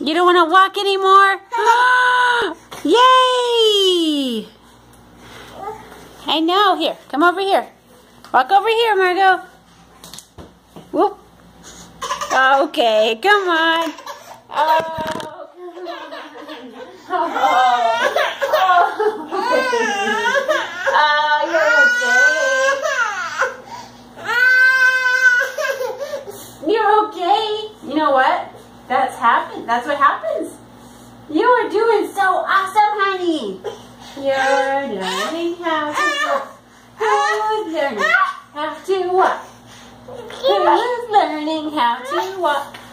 You don't want to walk anymore? Yay! I know. Here, come over here. Walk over here, Margot. Whoop. Okay, come on. Oh, come on. Oh, you're okay. You're okay. You know what? That's happened. That's what happens. You are doing so awesome, honey. You're learning how to walk. Who's learning how to walk? Who's learning how to walk?